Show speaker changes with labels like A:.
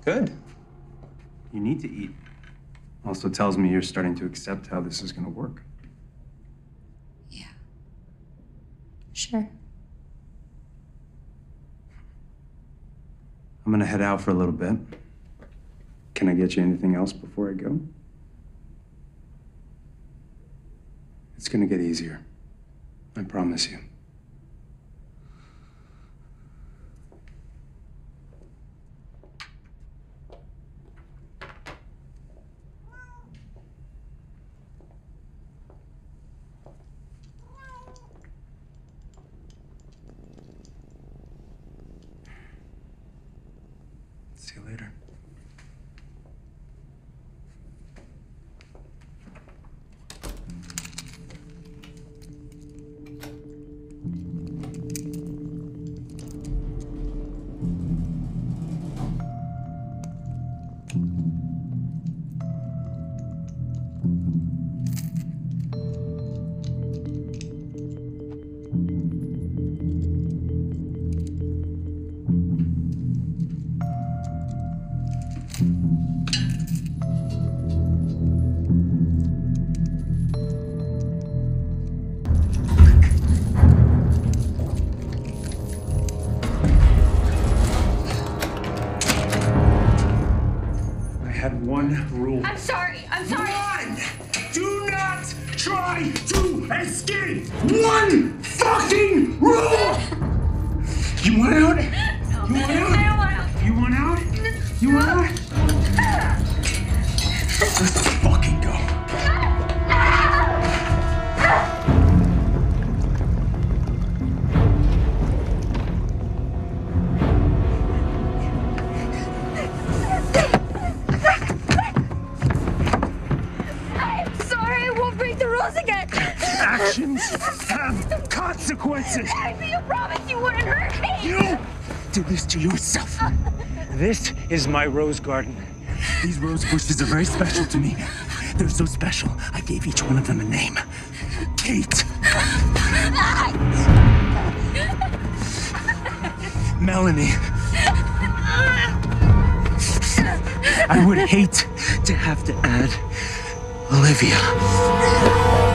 A: Good. You need to eat. Also tells me you're starting to accept how this is going to work.
B: Yeah. Sure.
A: I'm going to head out for a little bit. Can I get you anything else before I go? It's going to get easier. I promise you. See you later. Had one rule.
B: I'm sorry.
A: One! Do not try to escape! One fucking rule! You want out?
B: No,
A: You want out?
B: I don't want out.
A: You want out? You want out? Let's fucking go.
B: Again.
A: Actions have consequences.
B: You promised you wouldn't hurt me.
A: You do this to yourself. This is my rose garden. These rose bushes are very special to me. They're so special, I gave each one of them a name. Kate. Melanie. I would hate to have to add Olivia.